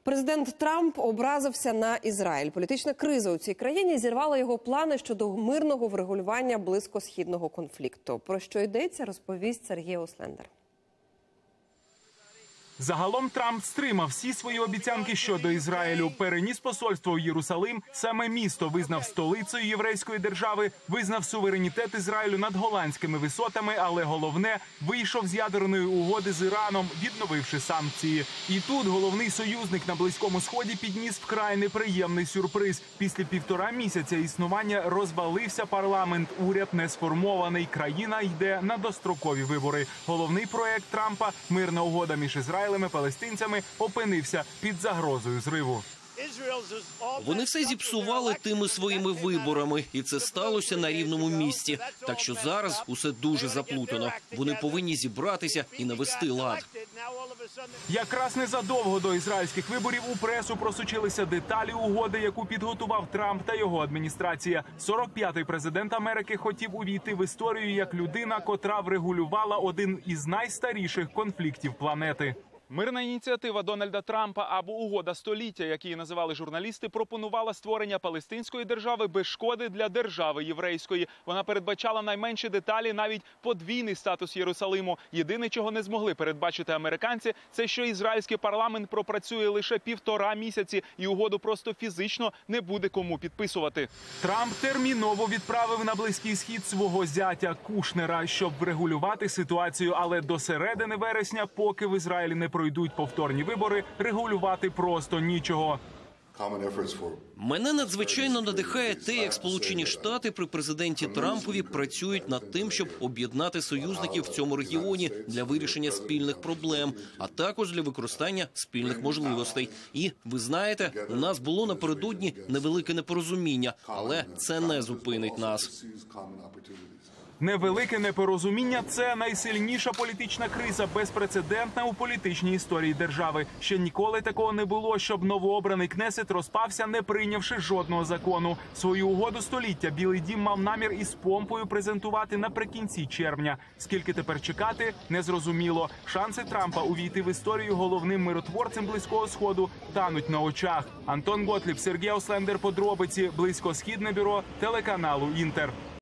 Президент Трамп образився на Ізраїль. Політична криза у цій країні зірвала його плани щодо мирного врегулювання близькосхідного конфлікту. Про що йдеться, розповість Сергій Ослендер. Загалом Трамп стримав всі свої обіцянки щодо Ізраїлю. Переніс посольство у Єрусалим, саме місто визнав столицею єврейської держави, визнав суверенітет Ізраїлю над Голландськими висотами, але головне – вийшов з ядерної угоди з Іраном, відновивши санкції. І тут головний союзник на Близькому Сході підніс вкрай неприємний сюрприз. Після 1,5 місяця існування розвалився парламент, уряд не сформований, країна йде на дострокові вибори. Головний проект Трампа – мирна угода між Ізраїлем і палестинцями опинився під загрозою зриву. Вони все зіпсували тими своїми виборами, і це сталося на рівному місці. Так що зараз усе дуже заплутано. Вони повинні зібратися і навести лад. Якраз незадовго до ізраїльських виборів у пресу просочилися деталі угоди, яку підготував Трамп та його адміністрація. 45-й президент Америки хотів увійти в історію як людина, котра врегулювала один із найстаріших конфліктів планети. Мирна ініціатива Дональда Трампа або угода століття, як її називали журналісти, пропонувала створення палестинської держави без шкоди для держави єврейської. Вона передбачала найменші деталі, навіть подвійний статус Єрусалиму. Єдине, чого не змогли передбачити американці, це що ізраїльський парламент пропрацює лише 1,5 місяці і угоду просто фізично не буде кому підписувати. Трамп терміново відправив на Близький Схід свого зятя Кушнера, щоб врегулювати ситуацію, але до середини вересня, поки в Ізраїлі не пройдуть повторні вибори, регулювати просто нічого. Мене надзвичайно надихає те, як Сполучені Штати при президенті Трампові працюють над тим, щоб об'єднати союзників в цьому регіоні для вирішення спільних проблем, а також для використання спільних можливостей. І, ви знаєте, у нас було напередодні невелике непорозуміння, але це не зупинить нас. Невелике непорозуміння – це найсильніша політична криза, безпрецедентна у політичній історії держави. Ще ніколи такого не було, щоб новообраний Кнесет розпався, не прийнявши жодного закону. Свою угоду століття Білий дім мав намір із помпою презентувати наприкінці червня. Скільки тепер чекати – незрозуміло. Шанси Трампа увійти в історію головним миротворцем Близького Сходу тануть на очах. Антон Готліб, Сергій Ослендер, подробиці, Близькосхідне бюро, телеканалу «Інтер».